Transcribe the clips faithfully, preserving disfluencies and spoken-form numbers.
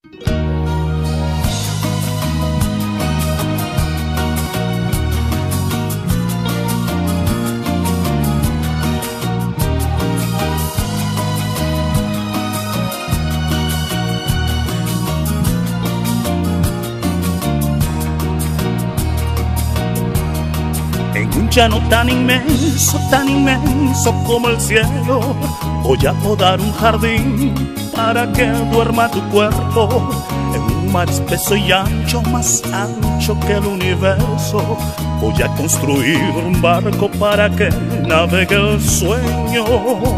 Un llano tan inmenso, tan inmenso como el cielo, voy a podar un jardín para que duerma tu cuerpo. En un mar espeso y ancho, más ancho que el universo, voy a construir un barco para que navegue el sueño.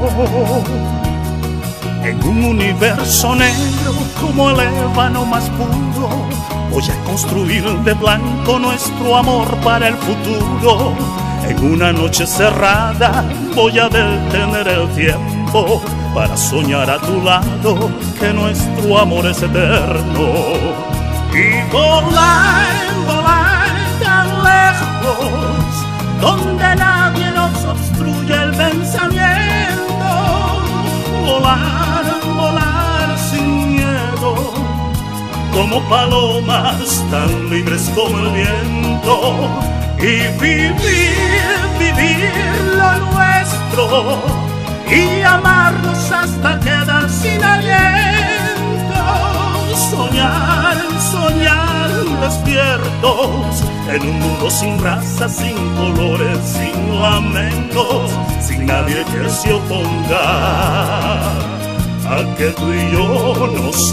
En un universo negro como el ébano más puro, voy a construir de blanco nuestro amor para el futuro. En una noche cerrada voy a detener el tiempo para soñar a tu lado que nuestro amor es eterno. Y volar, volar tan lejos, donde nadie nos obstruye el pensamiento. Volar, volar sin miedo, como palomas tan libres como el viento. Y vivir, vivir lo nuestro, y amarnos hasta quedar sin aliento. Soñar, soñar despiertos, en un mundo sin razas, sin colores, sin lamentos, sin nadie que se oponga a que tú y yo nos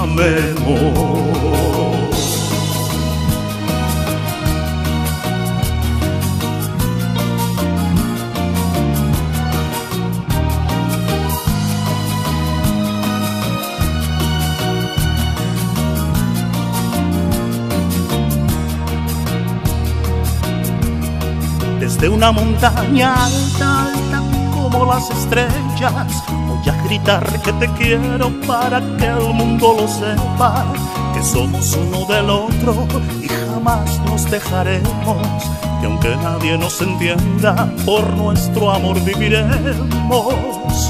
amemos. Desde una montaña alta, alta como las estrellas, voy a gritar que te quiero para que el mundo lo sepa, que somos uno del otro y jamás nos dejaremos, y aunque nadie nos entienda, por nuestro amor viviremos.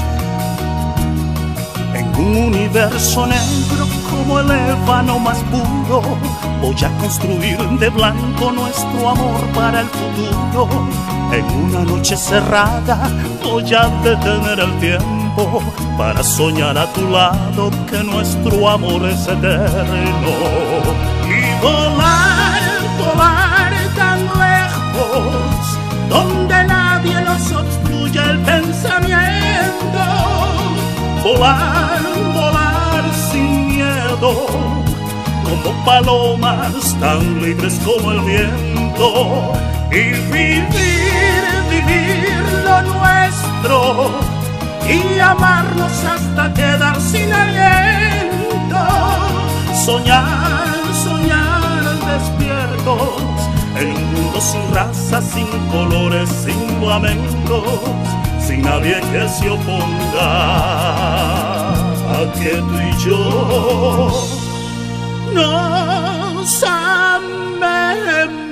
En un universo negro como el ébano más puro, voy a construir de blanco nuestro amor para el futuro. En una noche cerrada voy a detener el tiempo para soñar a tu lado que nuestro amor es eterno. Y volar, volar tan lejos, donde nadie nos obstruye el pensamiento. Volar, volar sin miedo, como palomas tan libres como el viento. Y vivir, vivir lo nuestro, y amarnos hasta quedar sin aliento. Soñar, soñar despiertos, en un mundo sin razas, sin colores, sin lamentos, sin nadie que se oponga a que tú y yo nos amemos.